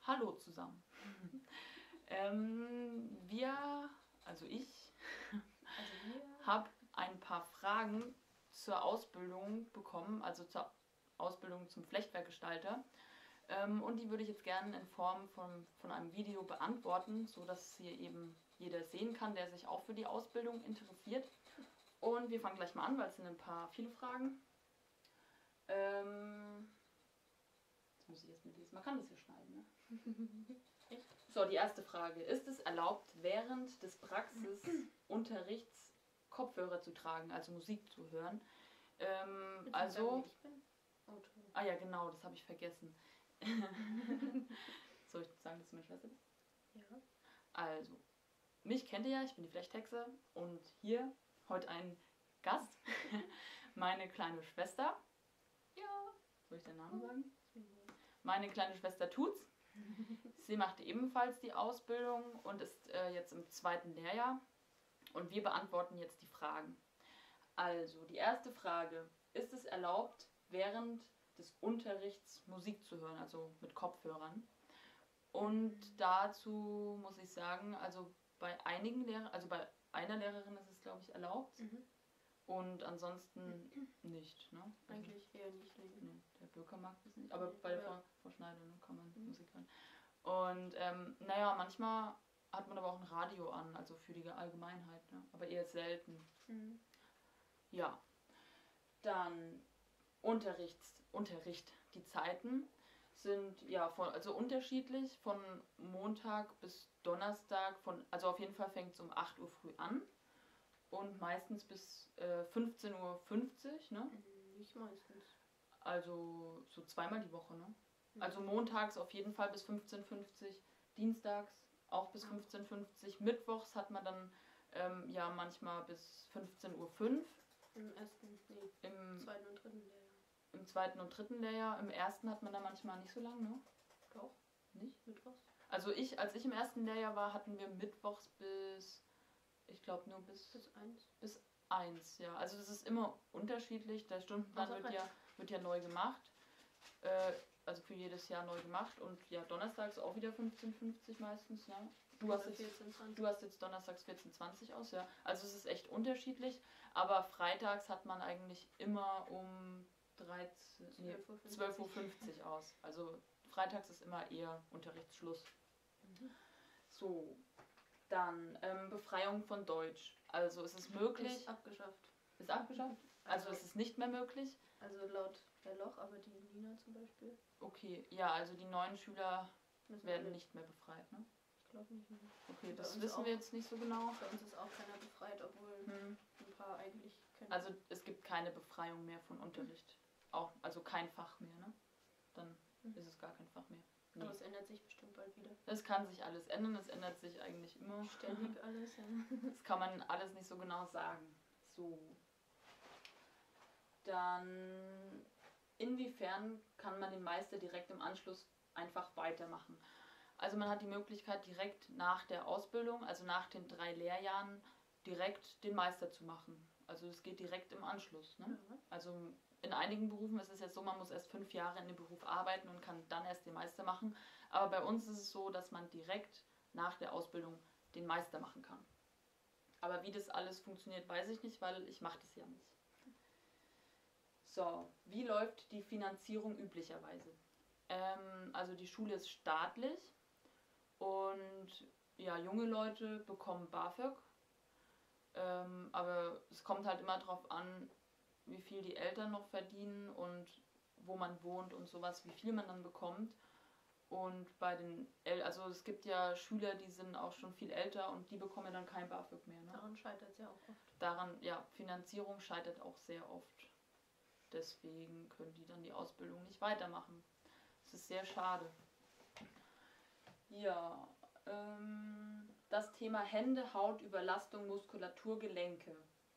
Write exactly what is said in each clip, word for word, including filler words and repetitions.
Hallo zusammen. ähm, wir, also ich, Also wir. habe ein paar Fragen zur Ausbildung bekommen, also zur Ausbildung zum Flechtwerkgestalter. Ähm, und die würde ich jetzt gerne in Form von, von einem Video beantworten, sodass hier eben jeder sehen kann, der sich auch für die Ausbildung interessiert. Und wir fangen gleich mal an, weil es sind ein paar viele Fragen. Ähm, jetzt muss ich erst mit lesen. Man kann das hier schneiden, ne? So, die erste Frage. Ist es erlaubt, während des Praxisunterrichts Kopfhörer zu tragen, also Musik zu hören? Ähm, also. Ich bin Auto. Ah ja, genau, das habe ich vergessen. Soll ich sagen, dass du meine Schwester bist? Ja. Also, mich kennt ihr ja, ich bin die Flechthexe und hier heute ein Gast, meine kleine Schwester. Ja. Soll ich den Namen sagen? Meine kleine Schwester tut's. Sie macht ebenfalls die Ausbildung und ist äh, jetzt im zweiten Lehrjahr. Und wir beantworten jetzt die Fragen. Also, die erste Frage. Ist es erlaubt, während des Unterrichts Musik zu hören, also mit Kopfhörern? Und dazu muss ich sagen, also bei einigen Lehrern, also bei einer Lehrerin ist es, glaube ich, erlaubt. Mhm. Und ansonsten nicht, ne? Eigentlich eher nicht. Nee. Nee, der Bürger mag das nicht. Aber Nee, bei der ja. Frau, Frau Schneider, ne, kann man Mhm. Musik hören. Und ähm, naja, manchmal hat man aber auch ein Radio an, also für die Allgemeinheit, ne? Aber eher selten. Mhm. Ja. Dann Unterrichts, Unterricht. Die Zeiten sind ja von, also unterschiedlich, von Montag bis Donnerstag, von, also auf jeden Fall fängt es um acht Uhr früh an und meistens bis äh, fünfzehn Uhr fünfzig, ne? Nicht meistens. Also so zweimal die Woche, ne? Mhm. Also montags auf jeden Fall bis fünfzehn Uhr fünfzig, dienstags auch bis fünfzehn Uhr fünfzig, mittwochs hat man dann ähm, ja manchmal bis fünfzehn Uhr fünf. Im ersten, nee, Im, zweiten und dritten Lehrjahr. Im zweiten und dritten Lehrjahr. Im ersten hat man dann manchmal nicht so lang, ne? Doch. Nicht? Mittwochs. Also ich, als ich im ersten Lehrjahr war, hatten wir mittwochs bis, ich glaube nur bis, Bis eins. bis eins, ja. Also das ist immer unterschiedlich. Der Stundenplan Also wird ja, wird ja neu gemacht. Äh, also für jedes Jahr neu gemacht. Und ja, donnerstags auch wieder fünfzehn Uhr fünfzig meistens, ne? Du hast, jetzt, vierzehn, zwanzig. du hast jetzt donnerstags vierzehn Uhr zwanzig aus, ja. Also es ist echt unterschiedlich. Aber freitags hat man eigentlich immer um dreizehn, nee, zwölf Uhr fünfzig aus. Also freitags ist immer eher Unterrichtsschluss. Mhm. So, dann ähm, Befreiung von Deutsch. Also ist es möglich... Ist abgeschafft. Ist abgeschafft? Also, also ist es nicht mehr möglich? Also laut Herr Loch, aber die Nina zum Beispiel. Okay, ja, also die neuen Schüler Müssen werden alle- nicht mehr befreit, ne? Ich glaube nicht mehr. Okay, Bei das uns wissen auch. wir jetzt nicht so genau. Bei uns ist auch keiner befreit, obwohl Hm. ein paar eigentlich können. Also es gibt keine Befreiung mehr von Unterricht. Auch, also kein Fach mehr, ne? Dann Mhm. ist es gar kein Fach mehr. Nee. Aber es ändert sich bestimmt bald wieder. Es kann sich alles ändern, es ändert sich eigentlich immer. Ständig alles, ja. Das kann man alles nicht so genau sagen. So. Dann, inwiefern kann man den Meister direkt im Anschluss einfach weitermachen? Also man hat die Möglichkeit, direkt nach der Ausbildung, also nach den drei Lehrjahren, direkt den Meister zu machen. Also es geht direkt im Anschluss. Ne? Ja. Also in einigen Berufen ist es jetzt so, man muss erst fünf Jahre in dem Beruf arbeiten und kann dann erst den Meister machen. Aber bei uns ist es so, dass man direkt nach der Ausbildung den Meister machen kann. Aber wie das alles funktioniert, weiß ich nicht, weil ich mache das ja nicht. So, wie läuft die Finanzierung üblicherweise? Ähm, also die Schule ist staatlich und ja, junge Leute bekommen BAföG. Ähm, aber es kommt halt immer darauf an, wie viel die Eltern noch verdienen und wo man wohnt und sowas, wie viel man dann bekommt. Und bei den, El also es gibt ja Schüler, die sind auch schon viel älter und die bekommen ja dann kein BAföG mehr. Ne? Daran scheitert es ja auch oft. Daran, ja, Finanzierung scheitert auch sehr oft. Deswegen können die dann die Ausbildung nicht weitermachen. Das ist sehr schade. Ja, ähm, das Thema Hände, Haut, Überlastung, Muskulatur, Gelenke.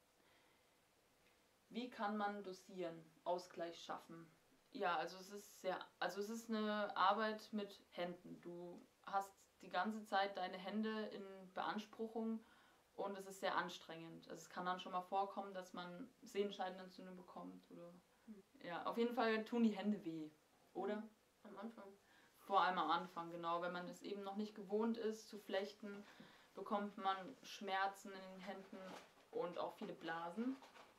Wie kann man dosieren, Ausgleich schaffen? Ja, also es ist sehr, also es ist eine Arbeit mit Händen. Du hast die ganze Zeit deine Hände in Beanspruchung und es ist sehr anstrengend. Also es kann dann schon mal vorkommen, dass man Sehenscheidenentzündung bekommt oder ja, auf jeden Fall tun die Hände weh, oder? Am Anfang. Vor allem am Anfang, genau. Wenn man es eben noch nicht gewohnt ist zu flechten, bekommt man Schmerzen in den Händen und auch viele Blasen.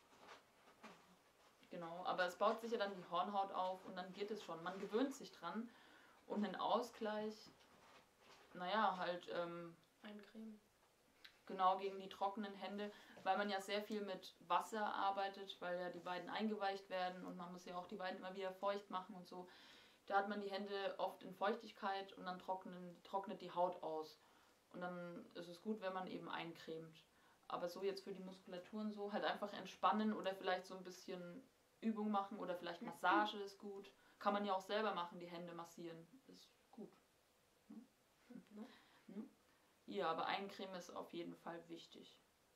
Genau, aber es baut sich ja dann die Hornhaut auf und dann geht es schon. Man gewöhnt sich dran und einen Ausgleich, naja, halt ähm, Eincremen. genau gegen die trockenen Hände, weil man ja sehr viel mit Wasser arbeitet, weil ja die Weiden eingeweicht werden und man muss ja auch die Weiden immer wieder feucht machen und so. Da hat man die Hände oft in Feuchtigkeit und dann trocknen, trocknet die Haut aus. Und dann ist es gut, wenn man eben eincremt. Aber so jetzt für die Muskulaturen so, halt einfach entspannen oder vielleicht so ein bisschen Übung machen oder vielleicht Massage ist gut. Kann man ja auch selber machen, die Hände massieren. Ist gut. Mhm. Ja, aber eincremen ist auf jeden Fall wichtig.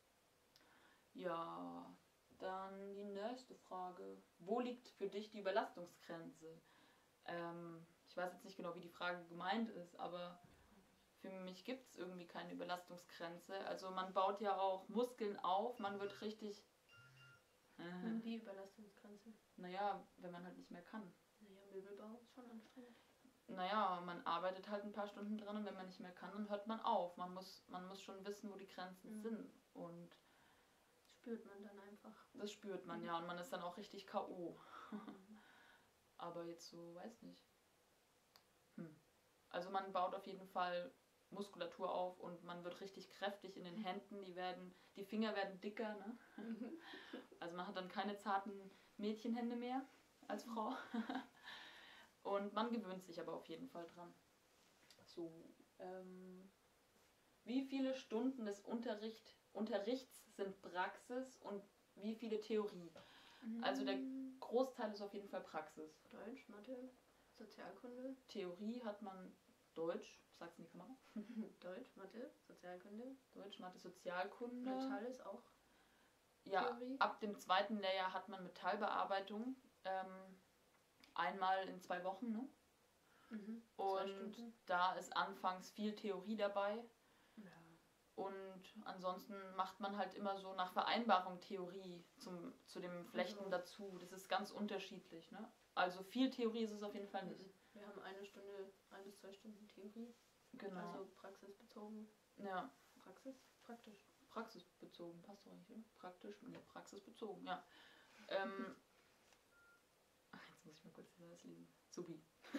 Ja, dann die nächste Frage. Wo liegt für dich die Überlastungsgrenze? Ähm, ich weiß jetzt nicht genau, wie die Frage gemeint ist, aber für mich gibt es irgendwie keine Überlastungsgrenze. Also man baut ja auch Muskeln auf, man wird richtig... Äh, Wie Überlastungsgrenze? naja, wenn man halt nicht mehr kann. Naja, Möbelbau ist schon anstrengend. Naja, man arbeitet halt ein paar Stunden dran und wenn man nicht mehr kann, dann hört man auf. Man muss, man muss schon wissen, wo die Grenzen Mhm. sind. Und Das spürt man dann einfach. das spürt man Mhm. ja und man ist dann auch richtig K O Mhm. Aber jetzt so, weiß nicht. Hm. Also man baut auf jeden Fall Muskulatur auf und man wird richtig kräftig in den Händen. Die werden, die Finger werden dicker, ne? Mhm. Also man hat dann keine zarten Mädchenhände mehr als Frau. Und man gewöhnt sich aber auf jeden Fall dran. So, ähm, wie viele Stunden des Unterricht, Unterrichts sind Praxis und wie viele Theorie? Also der Großteil ist auf jeden Fall Praxis. Deutsch, Mathe, Sozialkunde. Theorie hat man Deutsch, sag's in die Kamera. Deutsch, Mathe, Sozialkunde. Deutsch, Mathe, Sozialkunde. Metall ist auch Ja, Theorie. ab dem zweiten Lehrjahr hat man Metallbearbeitung. Ähm, einmal in zwei Wochen, ne? Mhm. Zwei Und Stunden. da ist anfangs viel Theorie dabei. Ja. Und ansonsten macht man halt immer so nach Vereinbarung Theorie zum, zu dem Flechten Mhm. dazu. Das ist ganz unterschiedlich, ne? Also viel Theorie ist es auf jeden Fall nicht. Wir haben eine Stunde, ein bis zwei Stunden Theorie. Genau. Also praxisbezogen. Ja, Praxis? Praktisch. praxisbezogen, passt doch nicht, oder? Praktisch, nee, praxisbezogen, ja. Ähm, ach, jetzt muss ich mal kurz das lesen. Supi.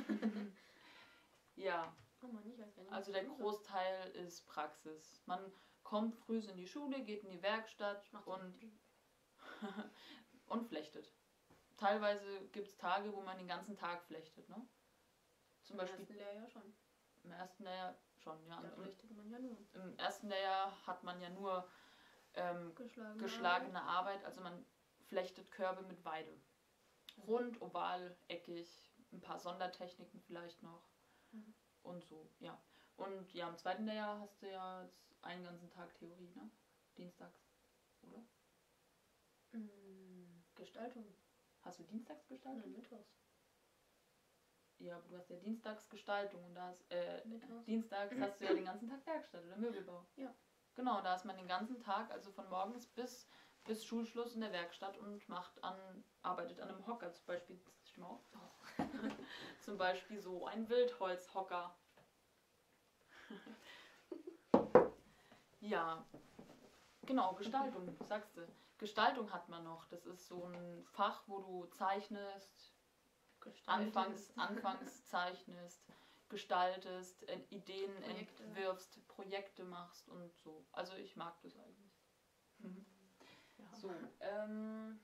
Ja, Oh Mann, ich weiß gar nicht. also der was Großteil ist Praxis. Man kommt früh in die Schule, geht in die Werkstatt Macht und, und flechtet. Teilweise gibt es Tage, wo man den ganzen Tag flechtet, ne? Zum Im Beispiel ersten Lehrjahr schon. im ersten Lehrjahr schon, ja. Da Und flechtet man ja nur. im, Im ersten Lehrjahr hat man ja nur ähm, Geschlagene geschlagene Arbeit, also man flechtet Körbe mit Weide. Rund, oval, eckig, ein paar Sondertechniken vielleicht noch Mhm. und so, ja. Und ja, im zweiten Lehrjahr hast du ja jetzt einen ganzen Tag Theorie, ne? Dienstags, oder? Mm, Gestaltung. Hast du Dienstags Gestaltung? Nein, Mittwochs. Ja, aber du hast ja Dienstags Gestaltung und da hast, äh, Mittwochs. Dienstags hast du ja den ganzen Tag Werkstatt oder Möbelbau. Ja. Genau, da ist man den ganzen Tag, also von morgens bis, bis Schulschluss in der Werkstatt und macht an, arbeitet an einem Hocker zum Beispiel. Steh mal auf. Zum Beispiel so ein Wildholzhocker. Ja, genau, Gestaltung, sagst du. Gestaltung hat man noch. Das ist so ein Fach, wo du zeichnest, Gestalten. anfangs, anfangs zeichnest, gestaltest, äh, Ideen Projekte. entwirfst, Projekte machst und so. Also ich mag das eigentlich. Ja. So, ähm,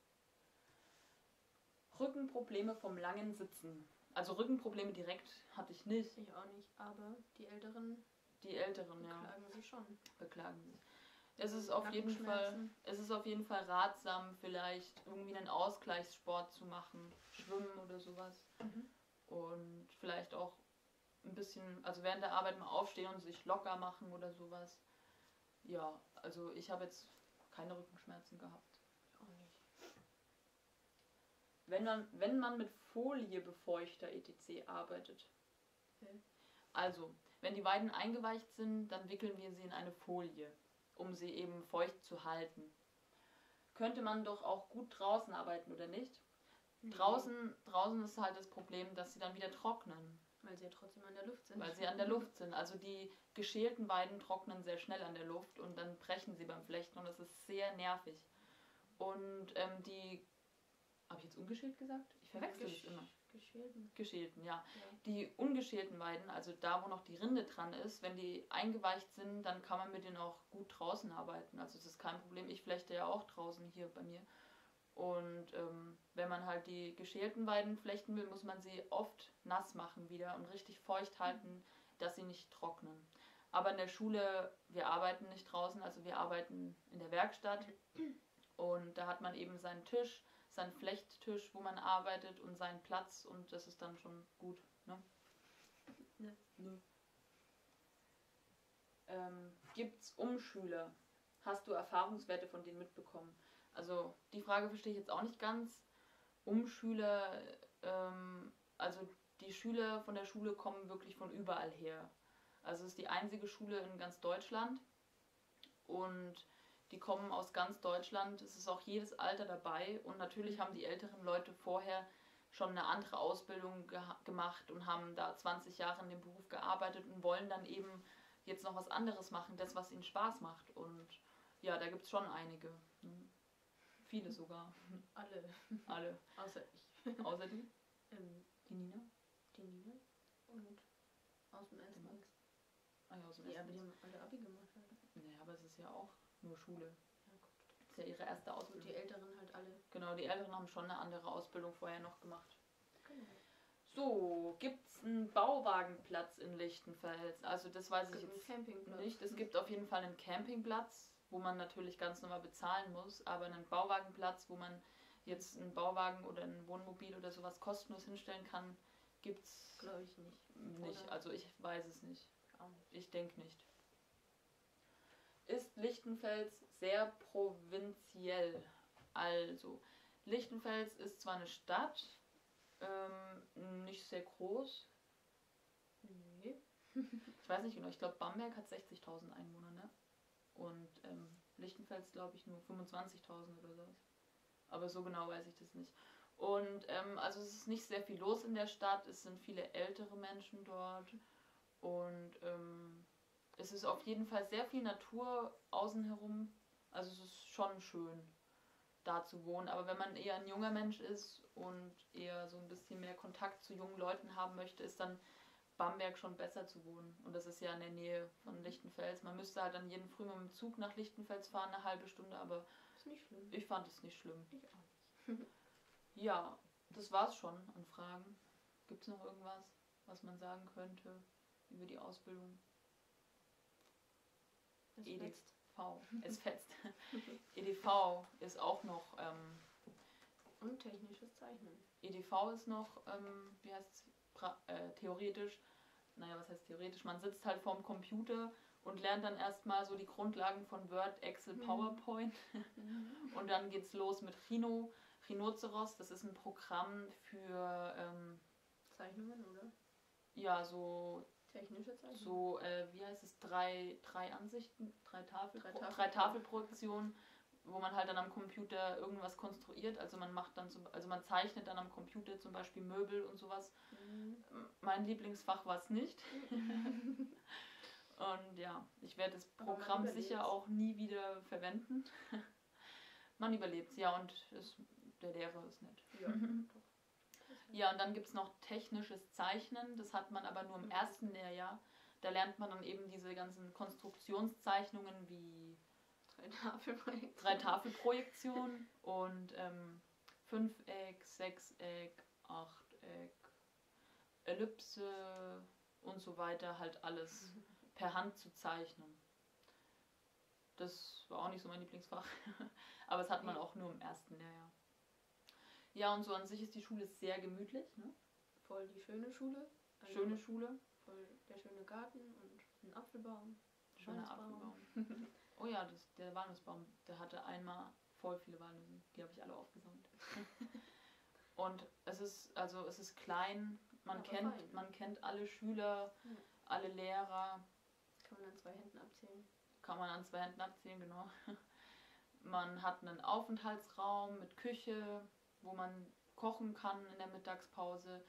Rückenprobleme vom langen Sitzen. Also Rückenprobleme direkt hatte ich nicht. Ich auch nicht, aber die Älteren Die Älteren, ja, beklagen sich schon. beklagen sich. Es ist auf jeden Fall, Nackenschmerzen. es ist auf jeden Fall ratsam, vielleicht irgendwie einen Ausgleichssport zu machen, Schwimmen oder sowas. Mhm. Und vielleicht auch ein bisschen, also während der Arbeit mal aufstehen und sich locker machen oder sowas. Ja, also ich habe jetzt keine Rückenschmerzen gehabt. Ich auch nicht. Wenn man, wenn man mit Foliebefeuchter et cetera arbeitet. Okay. Also, wenn die Weiden eingeweicht sind, dann wickeln wir sie in eine Folie, um sie eben feucht zu halten. Könnte man doch auch gut draußen arbeiten, oder nicht? Nee. Draußen, draußen ist halt das Problem, dass sie dann wieder trocknen. Weil sie ja trotzdem an der Luft sind. Weil sie an der Luft sind. Also die geschälten Weiden trocknen sehr schnell an der Luft und dann brechen sie beim Flechten und das ist sehr nervig. Und ähm, die, habe ich jetzt ungeschält gesagt? Ich verwechsel Gesch es immer. Geschälten. Geschälten, ja. Ja. Die ungeschälten Weiden, also da, wo noch die Rinde dran ist, wenn die eingeweicht sind, dann kann man mit denen auch gut draußen arbeiten. Also das ist kein Problem. Ich flechte ja auch draußen hier bei mir. Und ähm, wenn man halt die geschälten Weiden flechten will, muss man sie oft nass machen wieder und richtig feucht halten, dass sie nicht trocknen. Aber in der Schule, wir arbeiten nicht draußen, also wir arbeiten in der Werkstatt. Und da hat man eben seinen Tisch, seinen Flechttisch, wo man arbeitet und seinen Platz und das ist dann schon gut. Ne? Ja. Nö. Ähm, gibt's Umschüler? Hast du Erfahrungswerte von denen mitbekommen? Also die Frage verstehe ich jetzt auch nicht ganz. Umschüler, ähm, also die Schüler von der Schule kommen wirklich von überall her. Also es ist die einzige Schule in ganz Deutschland und die kommen aus ganz Deutschland. Es ist auch jedes Alter dabei und natürlich haben die älteren Leute vorher schon eine andere Ausbildung ge gemacht und haben da zwanzig Jahre in dem Beruf gearbeitet und wollen dann eben jetzt noch was anderes machen, das, was ihnen Spaß macht. Und ja, da gibt es schon einige. Hm. Viele sogar. Alle. Alle. Außer ich. Außer die? Ähm, Die Nina? die Nina und aus dem ersten Max. Ah ja, aus dem Die, aber ersten. die haben alle Abi gemacht. Halt. Naja, aber es ist ja auch nur Schule. Ja, gut. Das ist ja ihre erste Und Ausbildung. die Älteren halt alle. Genau, die Älteren haben schon eine andere Ausbildung vorher noch gemacht. Genau. So, gibt es einen Bauwagenplatz in Lichtenfels? Also das weiß Es ich gibt einen jetzt Campingplatz. nicht. Es gibt auf jeden Fall einen Campingplatz, wo man natürlich ganz normal bezahlen muss, aber einen Bauwagenplatz, wo man jetzt einen Bauwagen oder ein Wohnmobil oder sowas kostenlos hinstellen kann, gibt es Glaube ich nicht. nicht. Oder? Also ich weiß es nicht. Auch nicht. Ich denke nicht. Ist Lichtenfels sehr provinziell? Also, Lichtenfels ist zwar eine Stadt, ähm, nicht sehr groß. Nee. Ich weiß nicht genau, ich glaube Bamberg hat sechzigtausend Einwohner, ne? Und ähm, Lichtenfels glaube ich nur fünfundzwanzigtausend oder so. Aber so genau weiß ich das nicht. Und ähm, also es ist nicht sehr viel los in der Stadt, es sind viele ältere Menschen dort und ähm, es ist auf jeden Fall sehr viel Natur außen herum. Also es ist schon schön, da zu wohnen. Aber wenn man eher ein junger Mensch ist und eher so ein bisschen mehr Kontakt zu jungen Leuten haben möchte, ist dann Bamberg schon besser zu wohnen. Und das ist ja in der Nähe von Lichtenfels. Man müsste halt dann jeden Früh mit dem Zug nach Lichtenfels fahren, eine halbe Stunde, aber Ist nicht schlimm. ich fand es nicht schlimm. Ich auch nicht. Ja, das war's schon an Fragen. Gibt es noch irgendwas, was man sagen könnte über die Ausbildung? Es E D fetzt. V. Es fetzt. E D V ist auch noch, ähm, Und technisches Zeichnen. E D V ist noch, ähm, wie heißt es, äh, theoretisch, naja, was heißt theoretisch? Man sitzt halt vorm Computer und lernt dann erstmal so die Grundlagen von Word, Excel, Mhm. PowerPoint. Und dann geht's los mit Rhino, Rhinoceros. Das ist ein Programm für, ähm, Zeichnungen, oder? ja, so, Technische Zeichnungen. so äh, wie heißt es, drei, drei Ansichten, drei, Tafel, Drei drei, Tafel- drei Tafelprojektionen, wo man halt dann am Computer irgendwas konstruiert. Also man macht dann, zum, also man zeichnet dann am Computer zum Beispiel Möbel und sowas. Mhm. Mein Lieblingsfach war es nicht. Und ja, ich werde das Aber man Programm überlebt's. sicher auch nie wieder verwenden. Man überlebt es, ja, und es, der Lehrer ist nett. Ja, doch. Ja, und dann gibt es noch technisches Zeichnen, das hat man aber nur im ersten Lehrjahr. Da lernt man dann eben diese ganzen Konstruktionszeichnungen wie Drei Tafelprojekte. drei Tafelprojektionen und ähm, Fünfeck, Sechseck, Achteck, Ellipse und so weiter, halt alles per Hand zu zeichnen. Das war auch nicht so mein Lieblingsfach, aber das hat man Nee. auch nur im ersten Lehrjahr. Ja, und so an sich ist die Schule sehr gemütlich, ne? Voll die schöne Schule. Also Schöne Schule, Voll der schöne Garten und ein Apfelbaum. schöner Walnussbaum. Apfelbaum. Oh ja, das, der Walnussbaum, der hatte einmal voll viele Walnüsse, die habe ich alle aufgesammelt. Und es ist, also es ist klein, man Aber kennt, fein. man kennt alle Schüler, Ja. alle Lehrer, Kann man an zwei Händen abzählen. kann man an zwei Händen abzählen, genau. Man hat einen Aufenthaltsraum mit Küche, wo man kochen kann in der Mittagspause.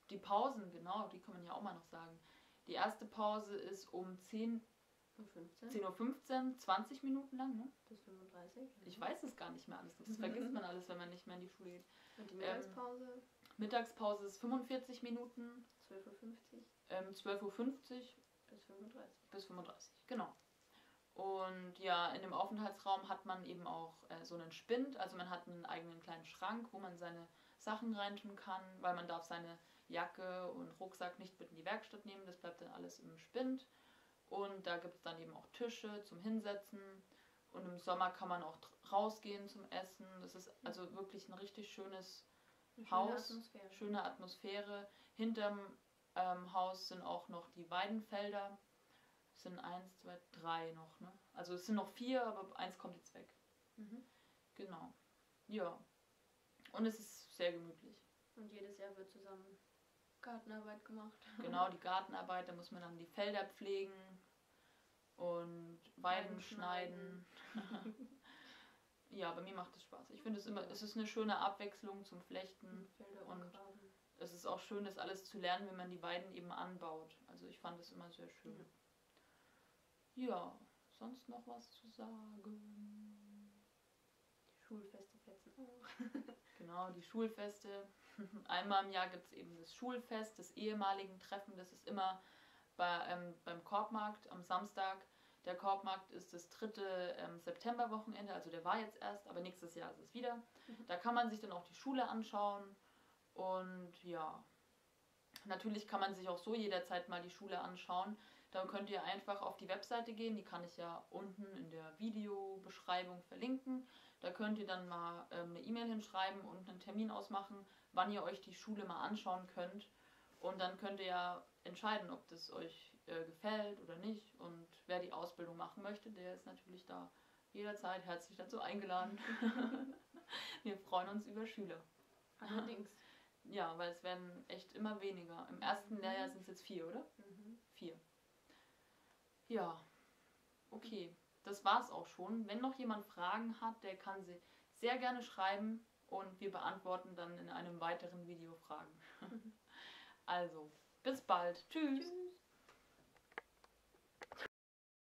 Die Pausen, genau, die kann man ja auch mal noch sagen. Die erste Pause ist um zehn Um fünfzehn. zehn Uhr fünfzehn, zwanzig Minuten lang, ne? Bis fünfunddreißig. Ich weiß es gar nicht mehr alles. Das vergisst man alles, wenn man nicht mehr in die Schule geht. Und die Mittagspause? Ähm, Mittagspause ist fünfundvierzig Minuten. zwölf Uhr fünfzig. Ähm, zwölf Uhr fünfzig. Bis fünfunddreißig. Bis fünfunddreißig, genau. Und ja, in dem Aufenthaltsraum hat man eben auch äh, so einen Spind. Also man hat einen eigenen kleinen Schrank, wo man seine Sachen reintun kann, weil man darf seine Jacke und Rucksack nicht mit in die Werkstatt nehmen. Das bleibt dann alles im Spind. Und da gibt es dann eben auch Tische zum Hinsetzen. Und im Sommer kann man auch rausgehen zum Essen. Das ist also wirklich ein richtig schönes Eine Haus. schöne Atmosphäre. Schöne Atmosphäre. Hinterm ähm, Haus sind auch noch die Weidenfelder. Es sind eins, zwei, drei noch. Ne? Also es sind noch vier, aber eins kommt jetzt weg. Mhm. Genau. Ja. Und es ist sehr gemütlich. Und jedes Jahr wird zusammen Gartenarbeit gemacht. Genau, die Gartenarbeit, da muss man dann die Felder pflegen und Weiden Weiden schneiden. Ja, bei mir macht es Spaß. Ich finde es immer, es ist eine schöne Abwechslung zum Flechten. Felder Und umgraben. es ist auch schön, das alles zu lernen, wenn man die Weiden eben anbaut. Also ich fand es immer sehr schön. Ja, sonst noch was zu sagen? Die Schulfeste fetzen auch. Genau, die Schulfeste. Einmal im Jahr gibt es eben das Schulfest, das ehemaligen Treffen. Das ist immer bei, ähm, beim Korbmarkt am Samstag. Der Korbmarkt ist das dritte ähm, Septemberwochenende, also der war jetzt erst, aber nächstes Jahr ist es wieder. Mhm. Da kann man sich dann auch die Schule anschauen. Und ja, natürlich kann man sich auch so jederzeit mal die Schule anschauen. Da könnt ihr einfach auf die Webseite gehen, die kann ich ja unten in der Videobeschreibung verlinken. Da könnt ihr dann mal ähm, eine E-Mail hinschreiben und einen Termin ausmachen, wann ihr euch die Schule mal anschauen könnt. Und dann könnt ihr ja entscheiden, ob das euch äh, gefällt oder nicht. Und wer die Ausbildung machen möchte, der ist natürlich da jederzeit herzlich dazu eingeladen. Wir freuen uns über Schüler. Allerdings. Ja, weil es werden echt immer weniger. Im ersten Mhm. Lehrjahr sind es jetzt vier, oder? Mhm. Vier. Ja, okay. Das war's auch schon. Wenn noch jemand Fragen hat, der kann sie sehr gerne schreiben und wir beantworten dann in einem weiteren Video Fragen. Also, bis bald. Tschüss. Tschüss.